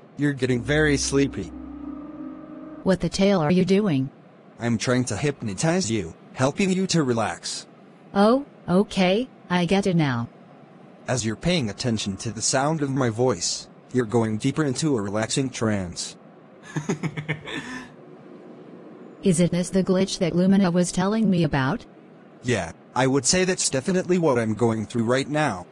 You're getting very sleepy. What the tail are you doing? I'm trying to hypnotize you, helping you to relax. Oh, okay, I get it now. As you're paying attention to the sound of my voice, you're going deeper into a relaxing trance. Isn't this the glitch that Lumina was telling me about? Yeah, I would say that's definitely what I'm going through right now.